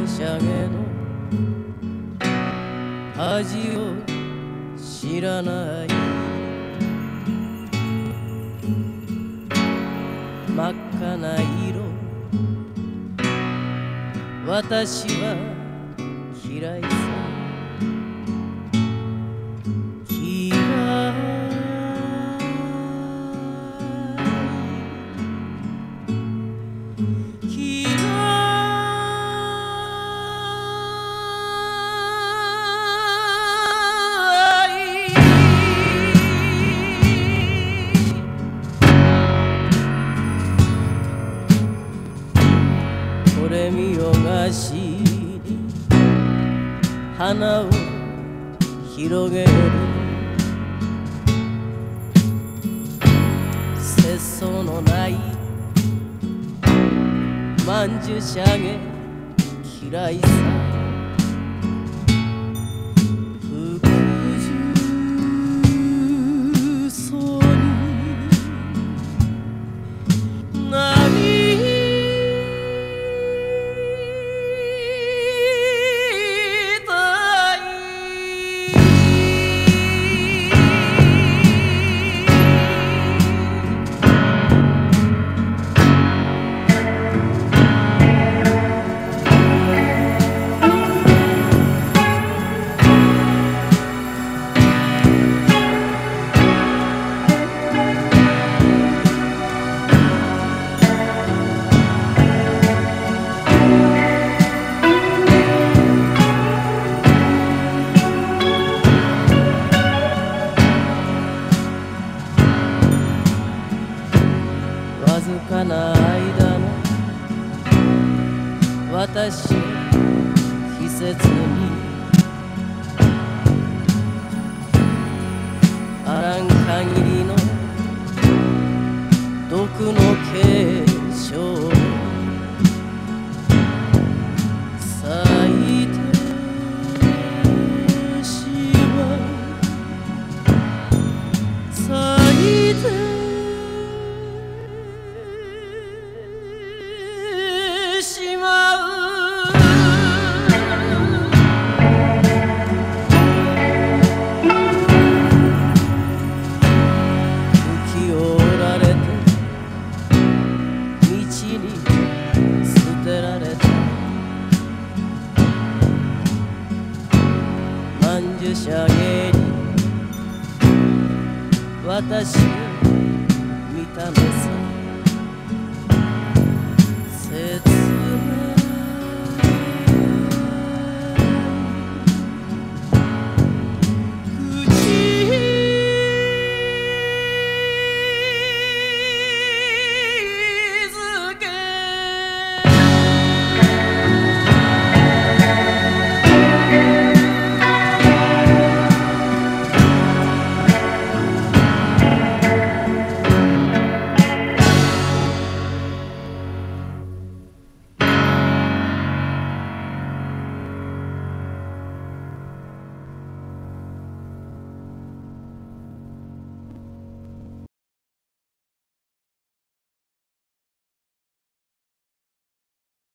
しゃげの味を知らない真っ赤な色私は嫌いさこれ見よがしに花を広げる節操のないまんじゅしゃげ嫌いさ服従そうにわずかな間の私の季節にあらん限りの毒の結晶咲いてしまう咲いてしゃげに私を見たの